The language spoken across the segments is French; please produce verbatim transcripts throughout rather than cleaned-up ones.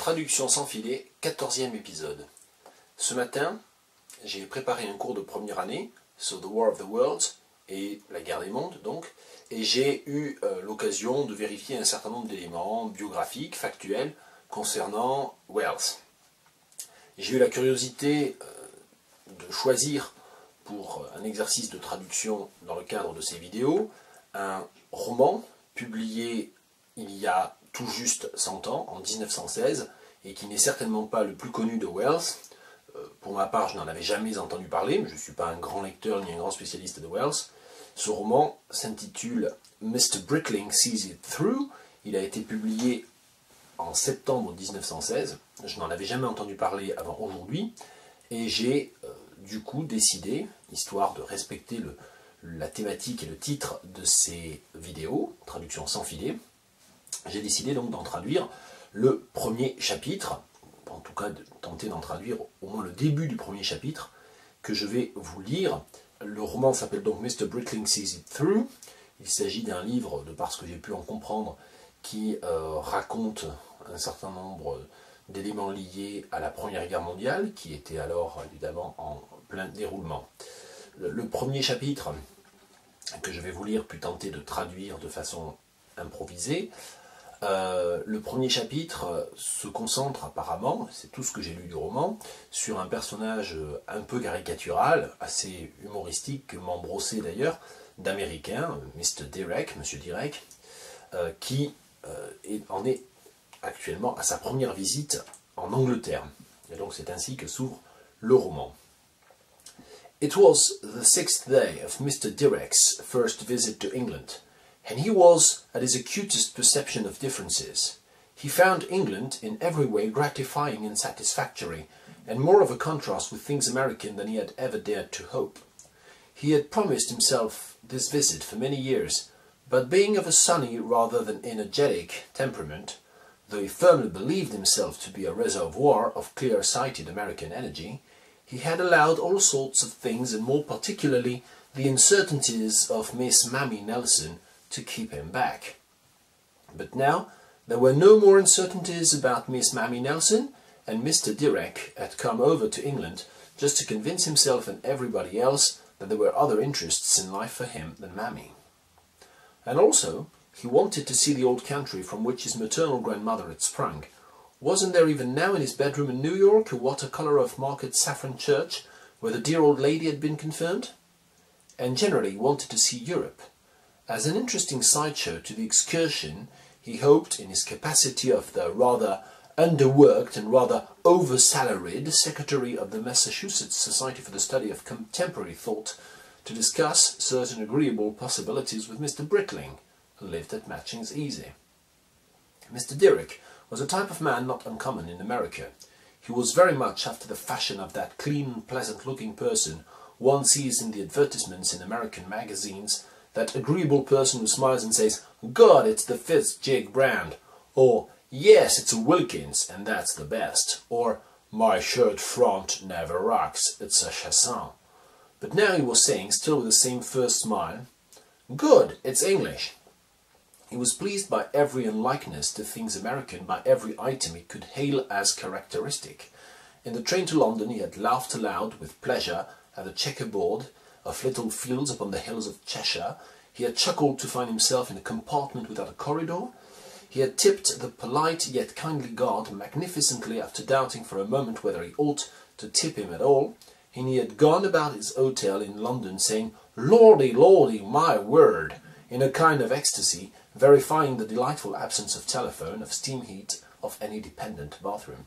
Traduction sans filet, quatorzième épisode. Ce matin, j'ai préparé un cours de première année sur The War of the Worlds et la guerre des mondes, donc, et j'ai eu euh, l'occasion de vérifier un certain nombre d'éléments biographiques, factuels, concernant Wells. J'ai eu la curiosité euh, de choisir pour un exercice de traduction dans le cadre de ces vidéos un roman publié il y a tout juste cent ans, en mille neuf cent seize, et qui n'est certainement pas le plus connu de Wells. Euh, pour ma part, je n'en avais jamais entendu parler, mais je ne suis pas un grand lecteur ni un grand spécialiste de Wells. Ce roman s'intitule mister Britling Sees It Through. Il a été publié en septembre mille neuf cent seize. Je n'en avais jamais entendu parler avant aujourd'hui, et j'ai euh, du coup décidé, histoire de respecter le, la thématique et le titre de ces vidéos, traduction sans filet, j'ai décidé donc d'en traduire le premier chapitre, en tout cas de tenter d'en traduire au moins le début du premier chapitre, que je vais vous lire. Le roman s'appelle donc mister Britling Sees It Through. Il s'agit d'un livre, de par ce que j'ai pu en comprendre, qui euh, raconte un certain nombre d'éléments liés à la Première Guerre mondiale, qui était alors évidemment en plein déroulement. Le, le premier chapitre que je vais vous lire, puis tenter de traduire de façon improvisée. Euh, le premier chapitre se concentre apparemment, c'est tout ce que j'ai lu du roman, sur un personnage un peu caricatural, assez humoristique, brossé d'ailleurs, d'Américain, mister Derek, Monsieur Derek, euh, qui euh, est, en est actuellement à sa première visite en Angleterre. Et donc c'est ainsi que s'ouvre le roman. It was the sixth day of mister Derek's first visit to England, and he was at his acutest perception of differences. He found England in every way gratifying and satisfactory, and more of a contrast with things American than he had ever dared to hope. He had promised himself this visit for many years, but being of a sunny rather than energetic temperament, though he firmly believed himself to be a reservoir of clear-sighted American energy, he had allowed all sorts of things, and more particularly the uncertainties of Miss Mamie Nelson, to keep him back. But now there were no more uncertainties about Miss Mamie Nelson, and mister Derek had come over to England just to convince himself and everybody else that there were other interests in life for him than Mamie. And also, he wanted to see the old country from which his maternal grandmother had sprung. Wasn't there even now in his bedroom in New York a watercolour of Market Saffron Church where the dear old lady had been confirmed? And generally he wanted to see Europe. As an interesting sideshow to the excursion, he hoped, in his capacity of the rather underworked and rather over-salaried secretary of the Massachusetts Society for the Study of Contemporary Thought, to discuss certain agreeable possibilities with mister Britling, who lived at Matchings Easy. mister Derek was a type of man not uncommon in America. He was very much after the fashion of that clean, pleasant-looking person one sees in the advertisements in American magazines, that agreeable person who smiles and says, "God, it's the Fitz-Jig brand," or "Yes, it's a Wilkins, and that's the best," or "My shirt front never rocks, it's a Chassin." But now he was saying, still with the same first smile, "Good, it's English." He was pleased by every unlikeness to things American, by every item he could hail as characteristic. In the train to London he had laughed aloud with pleasure at the checkerboard of little fields upon the hills of Cheshire. He had chuckled to find himself in a compartment without a corridor. He had tipped the polite yet kindly guard magnificently after doubting for a moment whether he ought to tip him at all, and he had gone about his hotel in London saying, "Lordy, lordy, my word," in a kind of ecstasy, verifying the delightful absence of telephone, of steam heat, of any dependent bathroom.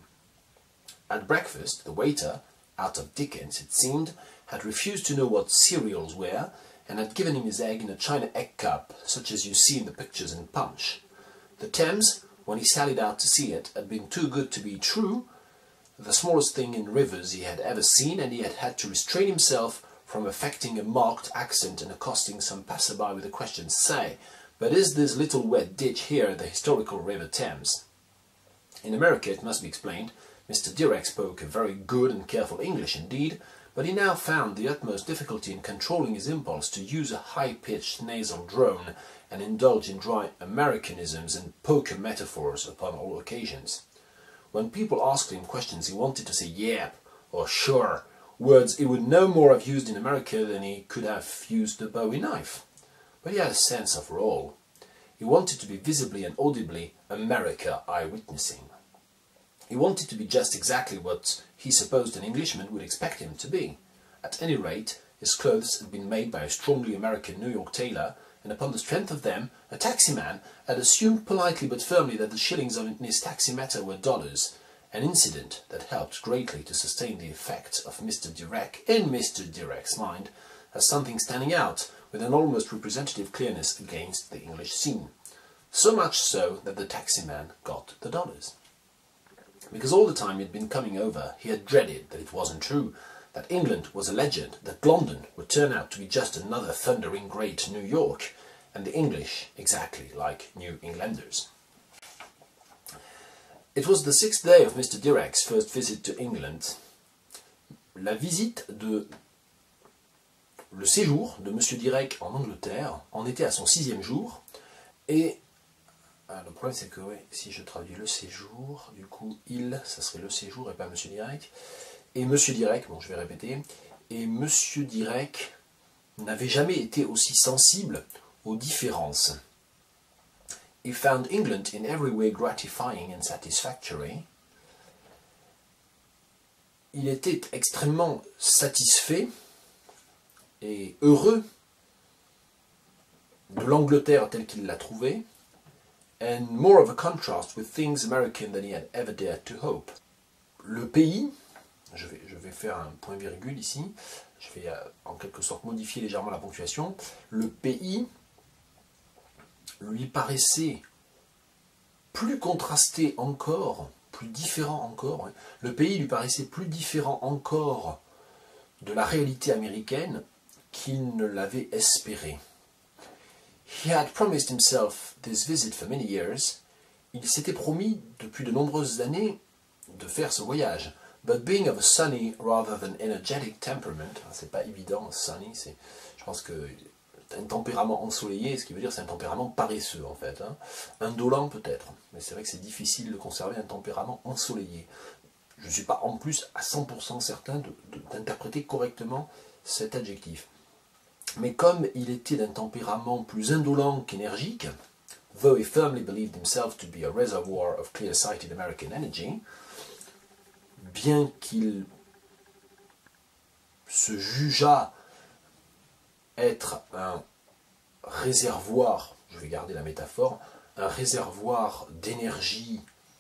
At breakfast, the waiter, out of Dickens it seemed, had refused to know what cereals were, and had given him his egg in a china egg cup, such as you see in the pictures in Punch. The Thames, when he sallied out to see it, had been too good to be true, the smallest thing in rivers he had ever seen, and he had had to restrain himself from affecting a marked accent and accosting some passer-by with the question, "Say, but is this little wet ditch here the historical River Thames?" In America, it must be explained, mister Derek spoke a very good and careful English indeed, but he now found the utmost difficulty in controlling his impulse to use a high-pitched nasal drone and indulge in dry Americanisms and poker metaphors upon all occasions. when people asked him questions, he wanted to say yep or sure, words he would no more have used in America than he could have used a Bowie knife. But he had a sense of role. He wanted to be visibly and audibly America eyewitnessing. He wanted to be just exactly what he supposed an Englishman would expect him to be. At any rate, his clothes had been made by a strongly American New York tailor, and upon the strength of them, a taximan had assumed politely but firmly that the shillings in his taximeter were dollars, an incident that helped greatly to sustain the effect of Mister Dirac in Mister Dirac's mind as something standing out with an almost representative clearness against the English scene. So much so that the taximan got the dollars. Because all the time he had been coming over, he had dreaded that it wasn't true, that England was a legend, that London would turn out to be just another thundering great New York, and the English exactly like New Englanders. It was the sixth day of Mister Dirac's first visit to England. La visite de... Le séjour de Monsieur Dirac en Angleterre en était à son sixième jour, et ah, le problème c'est que ouais, si je traduis le séjour, du coup il, ça serait le séjour et pas Monsieur Dirac. Et Monsieur Dirac, bon je vais répéter, et Monsieur Dirac n'avait jamais été aussi sensible aux différences. He found England in every way gratifying and satisfactory. Il était extrêmement satisfait et heureux de l'Angleterre telle qu'il l'a trouvée, and more of a contrast with things American than he had ever dared to hope. Le pays, je vais, je vais faire un point-virgule ici, je vais euh, en quelque sorte modifier légèrement la ponctuation, le pays lui paraissait plus contrasté encore, plus différent encore, hein. Le pays lui paraissait plus différent encore de la réalité américaine qu'il ne l'avait espéré. He had promised himself this visit for many years. Il s'était promis depuis de nombreuses années de faire ce voyage. But being of a sunny rather than energetic temperament, c'est pas évident, sunny, c'est, je pense que un tempérament ensoleillé, ce qui veut dire c'est un tempérament paresseux en fait, hein. Indolent peut-être, mais c'est vrai que c'est difficile de conserver un tempérament ensoleillé. Je ne suis pas en plus à cent pour cent certain de, de, d'interpréter correctement cet adjectif. Mais comme il était d'un tempérament plus indolent qu'énergique, though he firmly believed himself to be a reservoir of clear-sighted American energy, bien qu'il se jugeât être un réservoir, je vais garder la métaphore, un réservoir d'énergie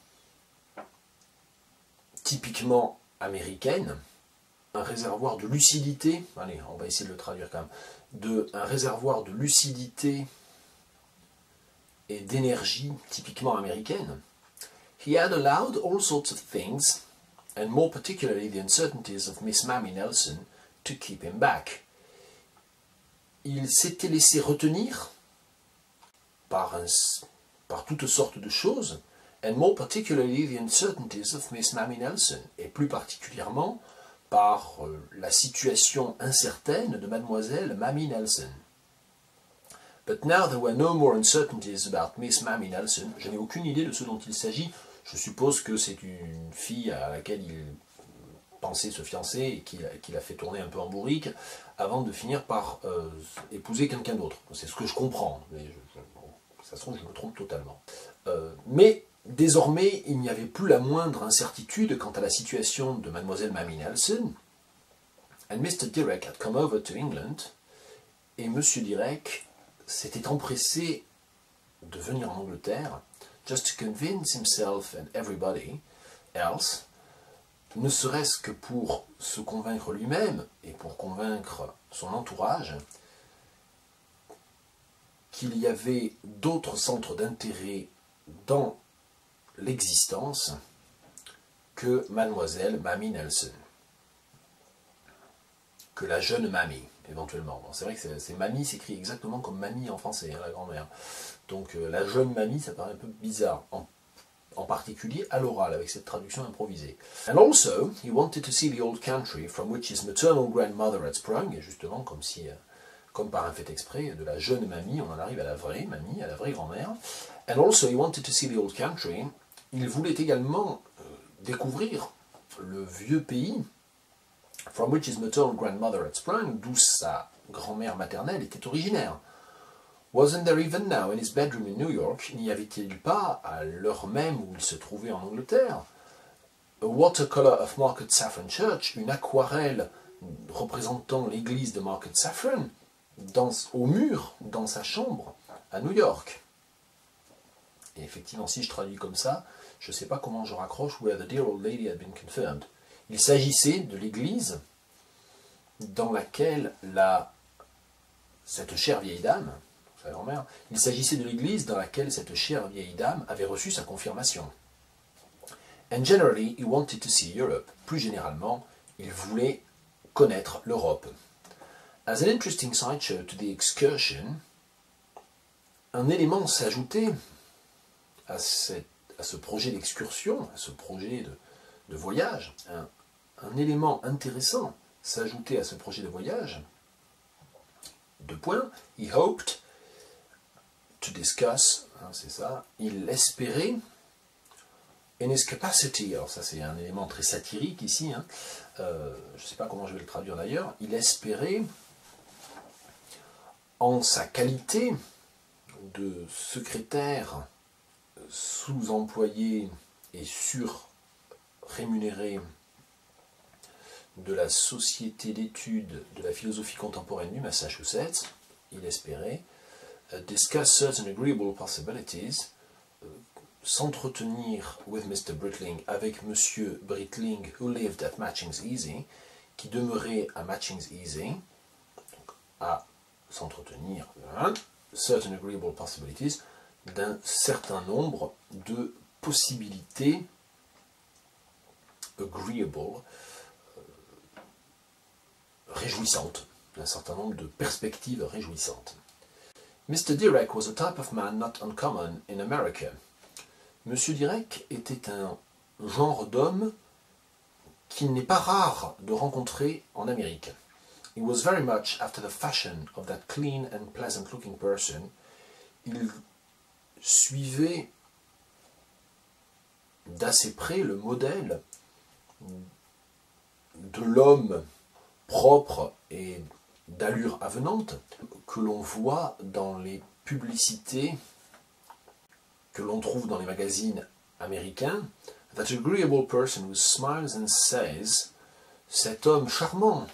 typiquement américaine, un réservoir de lucidité, allez, on va essayer de le traduire quand même, de, un réservoir de lucidité et d'énergie typiquement américaine. He had allowed all sorts of things, and more particularly the uncertainties of Miss Mamie Nelson, to keep him back. Il s'était laissé retenir par, un, par toutes sortes de choses, and more particularly the uncertainties of Miss Mamie Nelson, et plus particulièrement par euh, la situation incertaine de Mademoiselle Mamie Nelson. But now there were no more uncertainties about Miss Mamie Nelson. Je n'ai aucune idée de ce dont il s'agit. Je suppose que c'est une fille à laquelle il pensait se fiancer et qu'il a, qu'il a fait tourner un peu en bourrique avant de finir par euh, épouser quelqu'un d'autre. C'est ce que je comprends, mais je, je, bon, ça se trouve, je me trompe totalement. Euh, mais désormais, il n'y avait plus la moindre incertitude quant à la situation de Mademoiselle Mamie Nelson. And Mister Dirac had come over to England, et Monsieur Dirac s'était empressé de venir en Angleterre, just to convince himself and everybody else, ne serait-ce que pour se convaincre lui-même et pour convaincre son entourage qu'il y avait d'autres centres d'intérêt dans l'existence que Mademoiselle Mamie Nelson, que la jeune mamie, éventuellement. Bon, c'est vrai que c'est, c'est mamie s'écrit exactement comme mamie en français, hein, la grand-mère. Donc euh, la jeune mamie, ça paraît un peu bizarre, en, en particulier à l'oral, avec cette traduction improvisée. And also, he wanted to see the old country from which his maternal grandmother had sprung, et justement, comme si, euh, comme par un fait exprès, de la jeune mamie, on en arrive à la vraie mamie, à la vraie grand-mère. And also, he wanted to see the old country. Il voulait également euh, découvrir le vieux pays from which his maternal grandmother had sprung, d'où sa grand-mère maternelle était originaire. Wasn't there even now in his bedroom in New York, n'y avait-il pas, à l'heure même où il se trouvait en Angleterre, a watercolor of Market Saffron Church, une aquarelle représentant l'église de Market Saffron, dans, au mur, dans sa chambre, à New York. Et effectivement, si je traduis comme ça, je ne sais pas comment je raccroche where the dear old lady had been confirmed. Il s'agissait de l'église dans laquelle la, cette chère vieille dame, sa grand-mère, il s'agissait de l'église dans laquelle cette chère vieille dame avait reçu sa confirmation. And generally, he wanted to see Europe. Plus généralement, il voulait connaître l'Europe. As an interesting sideshow to the excursion, un élément s'ajoutait à, cette, à ce projet d'excursion, à ce projet de, de voyage. Un, un élément intéressant s'ajoutait à ce projet de voyage. Deux points. He hoped to discuss, hein, c'est ça, il espérait, in his capacity, alors ça c'est un élément très satirique ici, hein, euh, je ne sais pas comment je vais le traduire d'ailleurs, il espérait, en sa qualité de secrétaire sous-employé et sur-rémunéré de la Société d'études de la philosophie contemporaine du Massachusetts, il espérait uh, discuss certain agreeable possibilities, uh, s'entretenir with mister Britling, avec monsieur Britling, who lived at Matchings Easy, qui demeurait à Matchings Easy, donc à s'entretenir, hein, certain agreeable possibilities, d'un certain nombre de possibilités agreeable, réjouissantes, d'un certain nombre de perspectives réjouissantes. mister Dirac was a type of man not uncommon in America. Monsieur Dirac était un genre d'homme qu'il n'est pas rare de rencontrer en Amérique. He was very much after the fashion of that clean and pleasant-looking person. Il suivait d'assez près le modèle de l'homme propre et d'allure avenante que l'on voit dans les publicités que l'on trouve dans les magazines américains. That agreeable person who smiles and says, cet homme charmant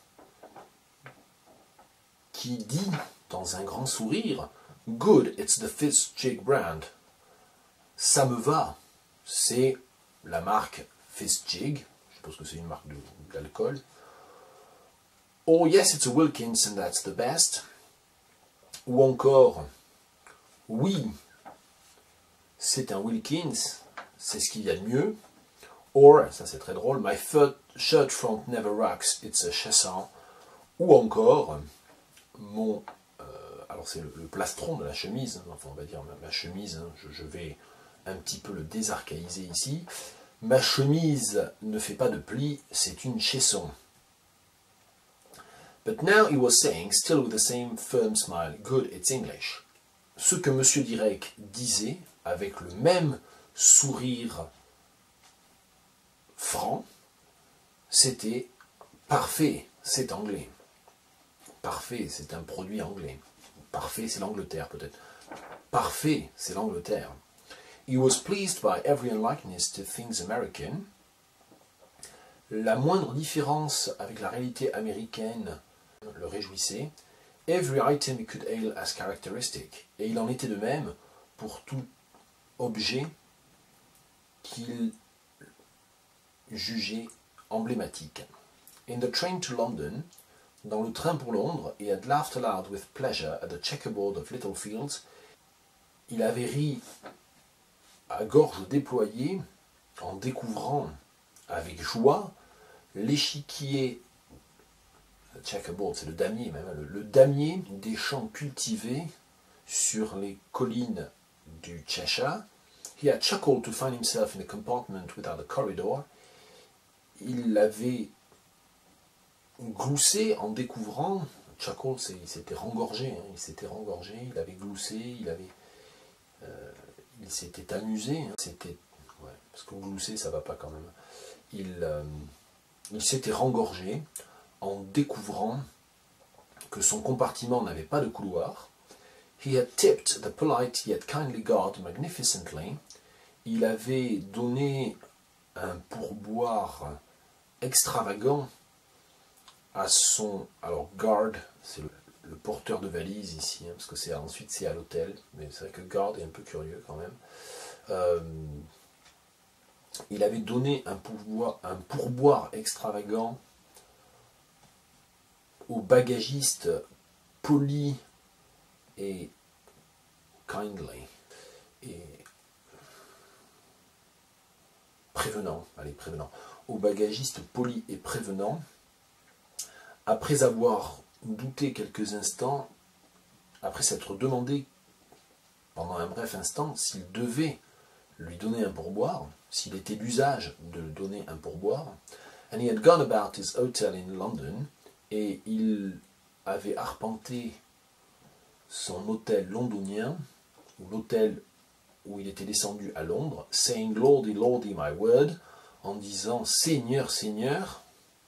qui dit dans un grand sourire, good, it's the Fitzjig brand. Ça me va, c'est la marque Fitzjig, je suppose que c'est une marque d'alcool. Oh yes, it's a Wilkins and that's the best. Ou encore, oui, c'est un Wilkins, c'est ce qu'il y a de mieux. Or, ça c'est très drôle, my shirt front never rocks, it's a Chasson. Ou encore, mon, euh, alors c'est le, le plastron de la chemise, hein, enfin on va dire ma, ma chemise, hein, je, je vais un petit peu le désarchaïser ici. Ma chemise ne fait pas de plis, c'est une Chesson. But now he was saying, still with the same firm smile, good, it's English. Ce que monsieur Dirac disait, avec le même sourire franc, c'était parfait, c'est anglais. Parfait, c'est un produit anglais. Parfait, c'est l'Angleterre peut-être. Parfait, c'est l'Angleterre. He was pleased by every unlikeness to things American. La moindre différence avec la réalité américaine le réjouissait. Every item he could hail as characteristic. Et il en était de même pour tout objet qu'il jugeait emblématique. In the train to London, dans le train pour Londres, he had laughed aloud with pleasure at the checkerboard of Littlefields. Il avait ri à gorge déployée en découvrant avec joie l'échiquier, le checkerboard, c'est le damier même, le, le damier des champs cultivés sur les collines du Cheshire. He had chuckled to find himself in a compartment without a corridor. Il avait gloussé en découvrant, chuckle, c'est, il s'était rengorgé, hein, il s'était rengorgé, il avait gloussé, il avait, euh, il s'était amusé, hein, c'était, ouais, parce que vous gloussez, ça va pas quand même. Il, euh, il s'était rengorgé en découvrant que son compartiment n'avait pas de couloir. He had tipped the polite yet kindly guard magnificently. Il avait donné un pourboire extravagant à son... Alors, guard, c'est le, le porteur de valise ici, hein, parce que c'est ensuite c'est à l'hôtel, mais c'est vrai que guard est un peu curieux quand même. Euh, il avait donné un pourboire, un pourboire extravagant au bagagiste poli et kindly, et prévenant, allez, prévenant, au bagagiste poli et prévenant, après avoir douté quelques instants, après s'être demandé pendant un bref instant s'il devait lui donner un pourboire, s'il était l'usage de donner un pourboire. And he had gone about his hotel in London, et il avait arpenté son hôtel londonien, ou l'hôtel où il était descendu à Londres, saying Lordy, Lordy, my word, en disant Seigneur, Seigneur,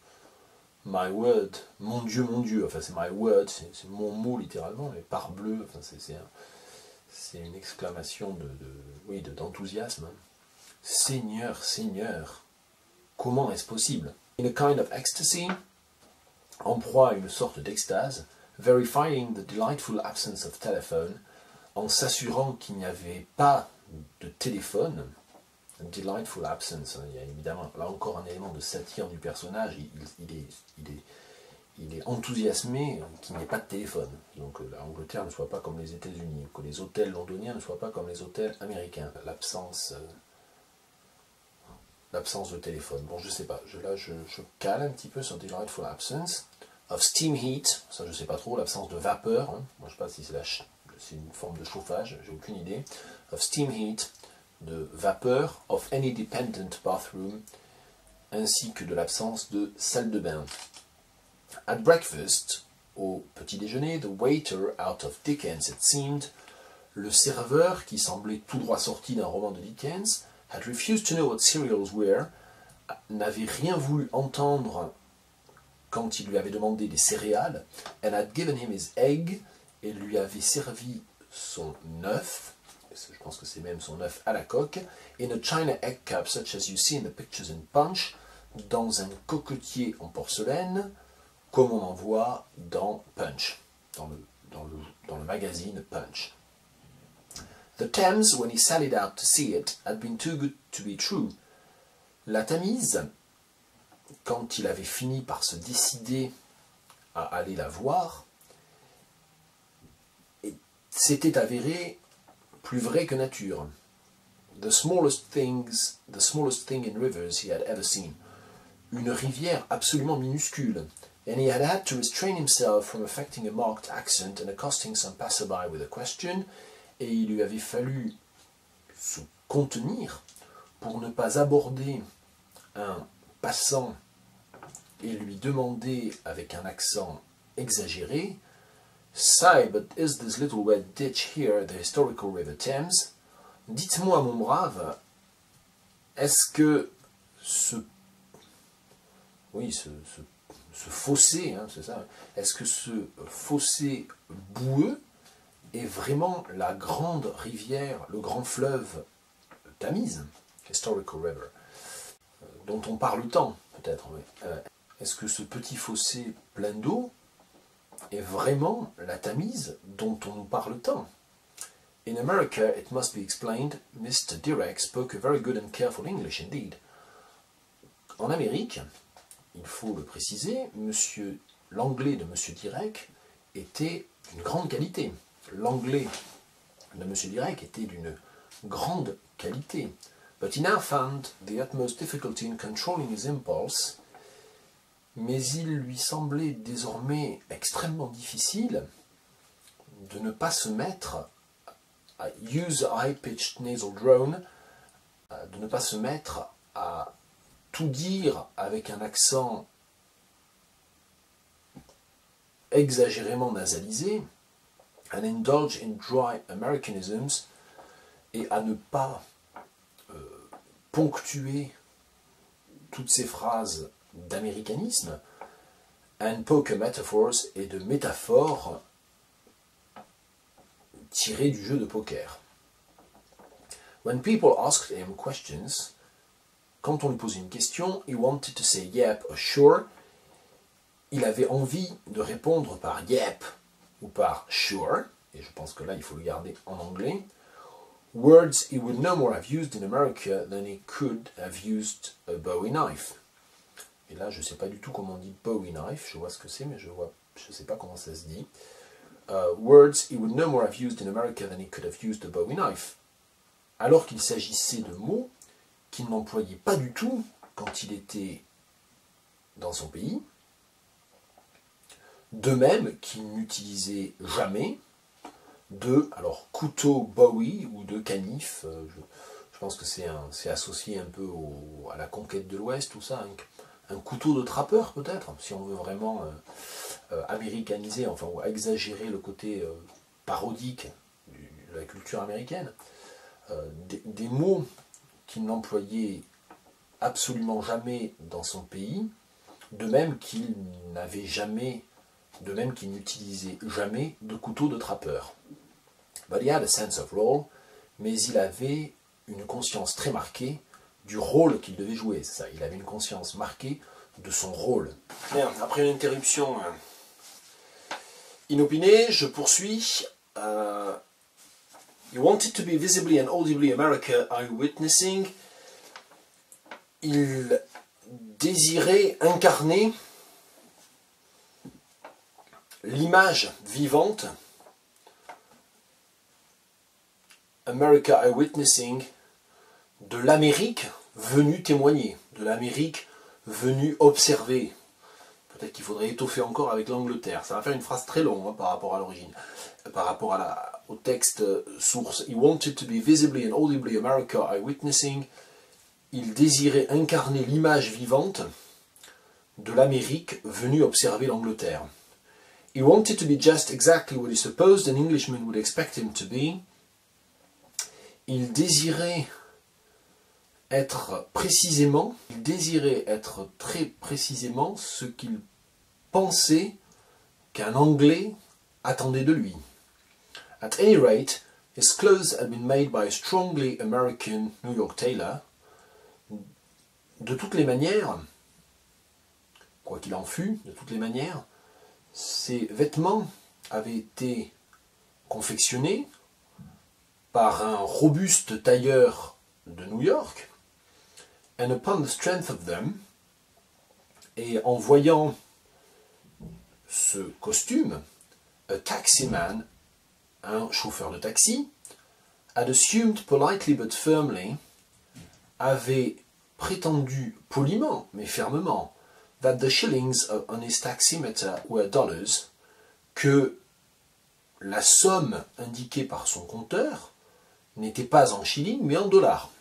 my word, mon Dieu, mon Dieu, enfin c'est my word, c'est mon mot littéralement, mais parbleu, enfin c'est un, c'est une exclamation de, de oui, de, d'enthousiasme. Seigneur, Seigneur, comment est-ce possible? In a kind of ecstasy, en proie à une sorte d'extase, verifying the delightful absence of telephone, en s'assurant qu'il n'y avait pas de téléphone, delightful absence, il y a évidemment là encore un élément de satire du personnage, il, il, est, il, est, il est enthousiasmé qu'il n'y ait pas de téléphone, donc que l'Angleterre ne soit pas comme les États-Unis, que les hôtels londoniens ne soient pas comme les hôtels américains, l'absence euh, l'absence de téléphone. Bon, je sais pas, je, là je, je cale un petit peu sur delightful absence, of steam heat, ça je sais pas trop, l'absence de vapeur, hein. Moi je sais pas si c'est la c'est une forme de chauffage, j'ai aucune idée, of steam heat, de vapeur, of any dependent bathroom, ainsi que de l'absence de salle de bain. At breakfast, au petit déjeuner, the waiter, out of Dickens it seemed, le serveur, qui semblait tout droit sorti d'un roman de Dickens, had refused to know what cereals were, n'avait rien voulu entendre quand il lui avait demandé des céréales, and had given him his egg, et lui avait servi son œuf, je pense que c'est même son œuf à la coque, in a china egg cup such as you see in the pictures in Punch, dans un cocotier en porcelaine, comme on en voit dans Punch, dans le, dans le, dans le magazine Punch. The Thames, when he sallied out to see it, had been too good to be true. La Tamise, quand il avait fini par se décider à aller la voir, s'était avéré plus vrai que nature. The smallest things, the smallest thing in rivers he had ever seen. Une rivière absolument minuscule. And he had had to restrain himself from affecting a marked accent and accosting some passerby with a question. Et il lui avait fallu se contenir pour ne pas aborder un passant et lui demander avec un accent exagéré, Say, but is this little wet ditch here the historical river Thames? Dites-moi, mon brave, est-ce que ce, oui, ce, ce, ce fossé, hein, c'est ça, est-ce que ce fossé boueux est vraiment la grande rivière, le grand fleuve Tamise, historical river, dont on parle tant, peut-être, oui. euh, est-ce que ce petit fossé plein d'eau est vraiment la Tamise dont on nous parle tant? In America, it must be explained, Mister Dirac spoke a very good and careful English indeed. En Amérique, il faut le préciser, monsieur, l'anglais de Monsieur Dirac était d'une grande qualité. L'anglais de Monsieur Dirac était d'une grande qualité. But he now found the utmost difficulty in controlling his impulse. Mais il lui semblait désormais extrêmement difficile de ne pas se mettre à use a high-pitched nasal drone, de ne pas se mettre à tout dire avec un accent exagérément nasalisé, and indulge in dry Americanisms, et à ne pas euh, ponctuer toutes ces phrases d'américanisme, and poker metaphors, et de métaphores tirées du jeu de poker. When people asked him questions, quand on lui posait une question, he wanted to say yep or sure. Il avait envie de répondre par yep ou par sure, et je pense que là il faut le garder en anglais. Words he would no more have used in America than he could have used a Bowie knife. Et là je ne sais pas du tout comment on dit Bowie knife, je vois ce que c'est mais je vois, je ne sais pas comment ça se dit. Uh, words he would no more have used in America than he could have used a Bowie knife. Alors qu'il s'agissait de mots qu'il n'employait pas du tout quand il était dans son pays, de même qu'il n'utilisait jamais de alors couteau Bowie ou de canif. Euh, je, je pense que c'est associé un peu au, à la conquête de l'Ouest, tout ça. Un, un couteau de trappeur peut-être, si on veut vraiment euh, euh, américaniser, enfin ou exagérer le côté euh, parodique du, de la culture américaine. Euh, des, des mots qu'il n'employait absolument jamais dans son pays, de même qu'il n'avait jamais, de même qu'il n'utilisait jamais de couteau de trappeur. But he had a sense of role, mais il avait une conscience très marquée du rôle qu'il devait jouer. C'est ça, il avait une conscience marquée de son rôle. Bien, après une interruption euh, inopinée, je poursuis. Euh, He wanted to be visibly and audibly America eyewitnessing. Il désirait incarner l'image vivante, America eyewitnessing, de l'Amérique venue témoigner, de l'Amérique venue observer. Peut-être qu'il faudrait étoffer encore avec l'Angleterre. Ça va faire une phrase très longue hein, par rapport à l'origine, par rapport à la, au texte source. He wanted to be visibly and audibly America eyewitnessing. Il désirait incarner l'image vivante de l'Amérique venue observer l'Angleterre. He wanted to be just exactly what he supposed an Englishman would expect him to be. Il désirait être précisément, il désirait être très précisément ce qu'il pensait qu'un Anglais attendait de lui. At any rate, his clothes had been made by a strongly American New York tailor. De toutes les manières, quoi qu'il en fût, de toutes les manières, ses vêtements avaient été confectionnés par un robuste tailleur de New York. And upon the strength of them, et en voyant ce costume, a taximan, un chauffeur de taxi, had assumed politely but firmly, avait prétendu poliment mais fermement, that the shillings on his taximeter were dollars, que la somme indiquée par son compteur n'était pas en shillings mais en dollars.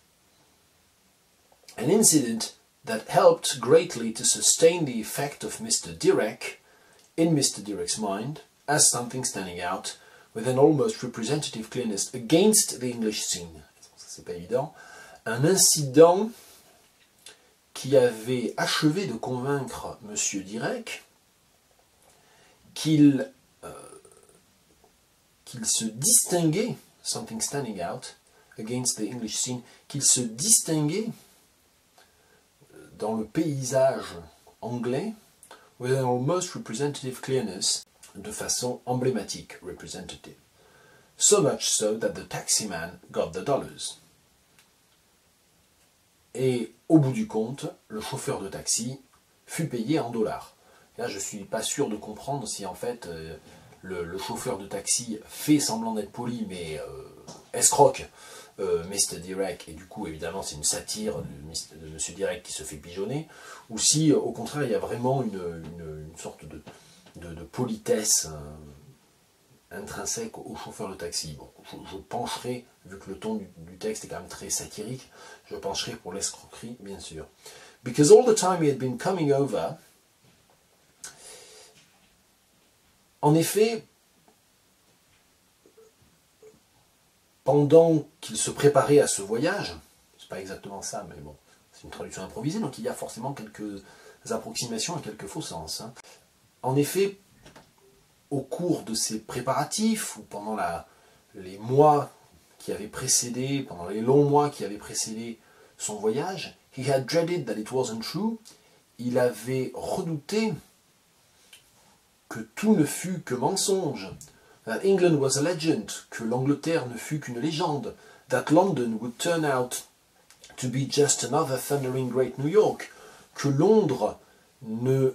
An incident that helped greatly to sustain the effect of Mister Dirac in Mister Dirac's mind as something standing out with an almost representative clearness against the English scene. C'est pas évident. Un incident qui avait achevé de convaincre Monsieur Dirac qu'il euh, qu'il se distinguait, something standing out against the English scene, qu'il se distinguait dans le paysage anglais with an almost representative clearness, de façon emblématique, representative. So much so that the taximan got the dollars. Et au bout du compte, le chauffeur de taxi fut payé en dollars. Là, je ne suis pas sûr de comprendre si en fait euh, le, le chauffeur de taxi fait semblant d'être poli, mais euh, escroque euh, Mister Dirac, et du coup, évidemment, c'est une satire de, de Monsieur Dirac qui se fait pigeonner, ou si, au contraire, il y a vraiment une, une, une sorte de, de, de politesse euh, intrinsèque au chauffeur de taxi. Bon, je, je pencherai, vu que le ton du, du texte est quand même très satirique, je pencherai pour l'escroquerie, bien sûr. Because all the time he had been coming over, en effet, pendant qu'il se préparait à ce voyage, pas exactement ça, mais bon, c'est une traduction improvisée, donc il y a forcément quelques approximations et quelques faux sens. Hein. En effet, au cours de ces préparatifs, ou pendant la, les mois qui avaient précédé, pendant les longs mois qui avaient précédé son voyage, he had dreaded that it wasn't true, il avait redouté que tout ne fût que mensonge, that England was a legend, que l'Angleterre ne fût qu'une légende, that London would turn out to be just another thundering great New York, que Londres ne,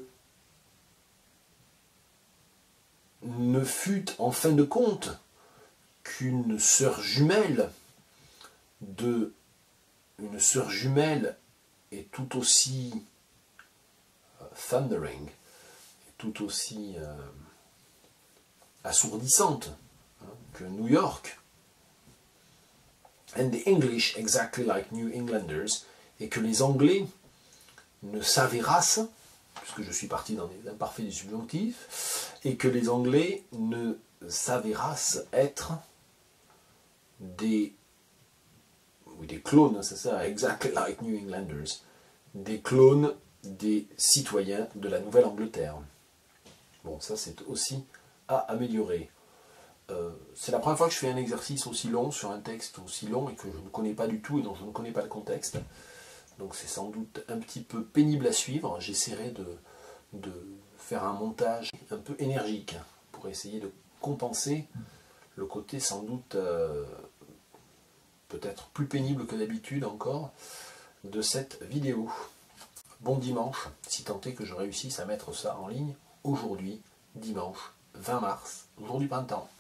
ne fût en fin de compte qu'une sœur jumelle de une sœur jumelle est tout aussi uh, thundering, tout aussi euh, assourdissante hein, que New York. And the English exactly like New Englanders, et que les Anglais ne s'avérassent, puisque je suis parti dans les imparfaits du subjonctif, et que les Anglais ne s'avérassent être des, oui, des clones, c'est ça, exactly like New Englanders, des clones des citoyens de la Nouvelle-Angleterre. Bon, ça c'est aussi à améliorer. Euh, c'est la première fois que je fais un exercice aussi long sur un texte aussi long et que je ne connais pas du tout et dont je ne connais pas le contexte. Donc c'est sans doute un petit peu pénible à suivre. J'essaierai de, de faire un montage un peu énergique pour essayer de compenser le côté sans doute euh, peut-être plus pénible que d'habitude encore de cette vidéo. Bon dimanche, si tant est que je réussisse à mettre ça en ligne aujourd'hui, dimanche vingt mars, jour du printemps.